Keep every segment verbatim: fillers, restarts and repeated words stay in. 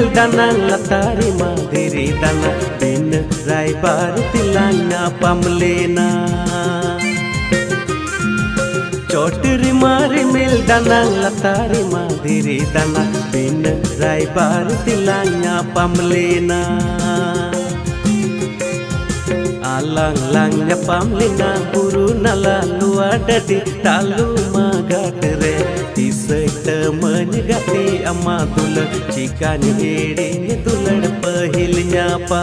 danang latari madiri dana bin rai baru tilanya pamlena chotri mari mil danang latari madiri dana bin rai baru tilanya pamlena alang langnya pamlena buru nala luadadi talu magatre tiseta menyegati amadul jika nyeri tulad pahilnya pa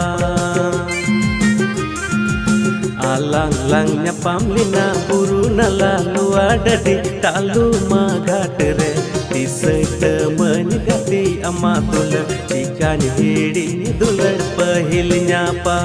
alang langnya pamlena buru nala luadadi talu magatre tiseta menyegati amadul jika nyeri tulad pahilnya pa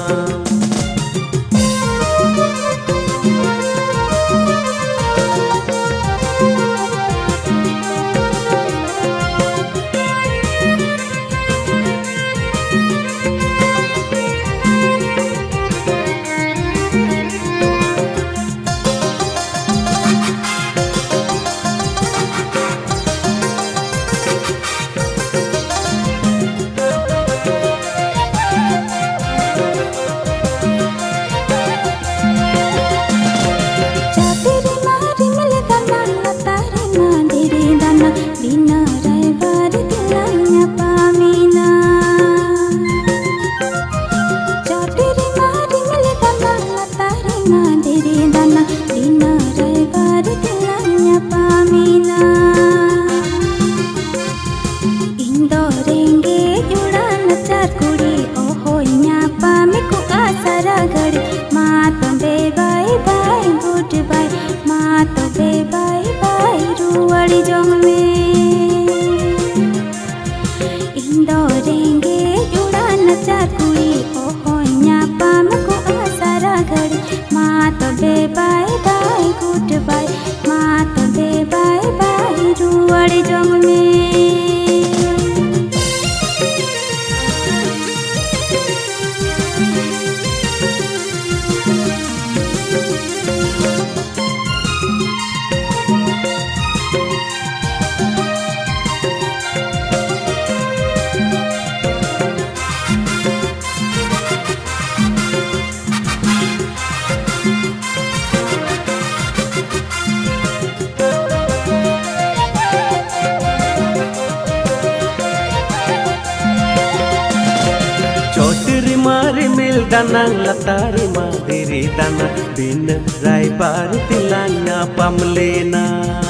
mari mil danang latari madiri dana bin rai baru tilanya pamlena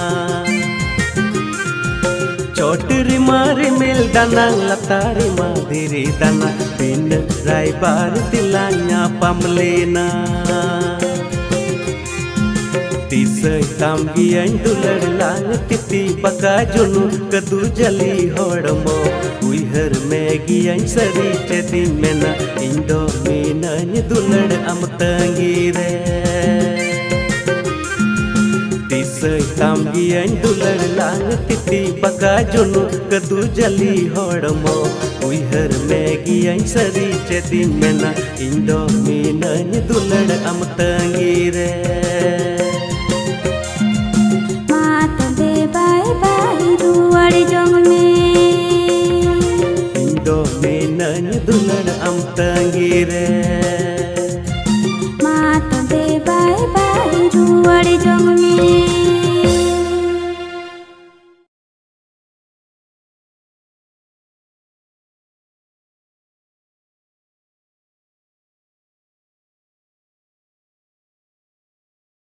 chotri mari mil danang latari madiri dana bin rai baru tilanya pamlena tisai tamgi ain dular lang titi baka junu kadu jali hodmo uihar megi ain sari chedi mena indo mina ni dular amtangi re tisai tamgi ain dular lang titi baka junu kadu jali hodmo uihar megi ain sari chedi mena indo mina ni dular amtangi re dulan am tangire mat be bye bye ruwadi jong